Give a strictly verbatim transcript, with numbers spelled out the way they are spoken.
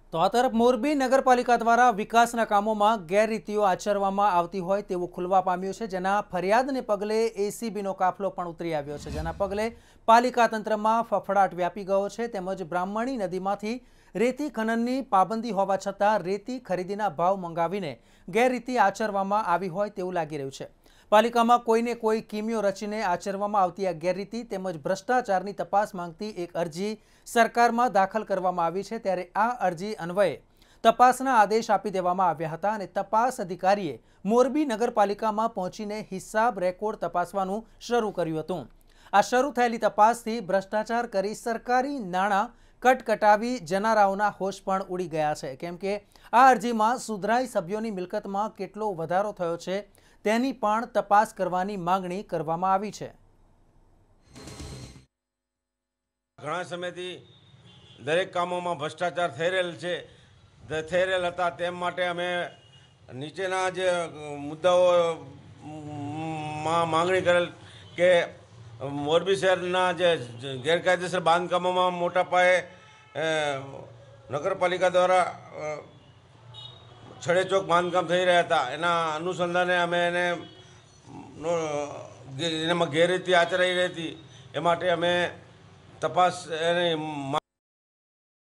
તો આ તરફ મોરબી નગરપાલિકા દ્વારા વિકાસના કામોમાં ગેરરીતિઓ આચરવામાં આવતી હોય તેવું ખુલવા પામ્યું છે, જેના ફરિયાદને પગલે એસીબીનો કાફલો પણ ઉતરી આવ્યો છે, જેના પગલે પાલિકા તંત્રમાં ફફડાટ વ્યાપી ગયો છે. તેમજ બ્રાહ્મણી નદીમાંથી રેતી ખનનની પાબંદી હોવા છતાં રેતી ખરીદીના ભાવ મંગાવીને ગેરરીતિ આચરવામાં આવી હોય તેવું લાગી રહ્યું છે. પાલિકામાં કોઈને કોઈ કિમિયો રચીને આચરવામાં આવતી આ ગેરરીતિ તેમજ ભ્રષ્ટાચારની તપાસ માંગતી એક અરજી સરકારમાં દાખલ કરવામાં આવી છે. ત્યારે આ અરજી અન્વયે તપાસના આદેશ આપી દેવામાં આવ્યા હતા અને તપાસ અધિકારીએ મોરબી નગરપાલિકામાં પહોંચીને હિસાબ રેકોર્ડ તપાસવાનું શરૂ કર્યું હતું. આ શરૂ થયેલી તપાસથી ભ્રષ્ટાચાર કરી સરકારી નાણાં કટકટાવી જનારાઓના હોશ પણ ઉડી ગયા છે, કેમ કે આ અરજીમાં સુધરાઈ સભ્યોની મિલકતમાં કેટલો વધારો થયો છે તેની પણ તપાસ કરવાની માંગણી કરવામાં આવી છે. ઘણા સમયથી દરેક કામોમાં ભ્રષ્ટાચાર થઈ રહેલ છે થઈ રહેલ હતા તેમ માટે અમે નીચેના જે મુદ્દાઓમાં માંગણી કરેલ કે મોરબી શહેરના જે ગેરકાયદેસર બાંધકામોમાં મોટા પાયે નગરપાલિકા દ્વારા છડેચોક બાંધકામ થઈ રહ્યા હતા, એના અનુસંધાને અમે એને એનામાં ગેરરીતિ આચરાઈ રહી હતી એ માટે અમે તપાસ એની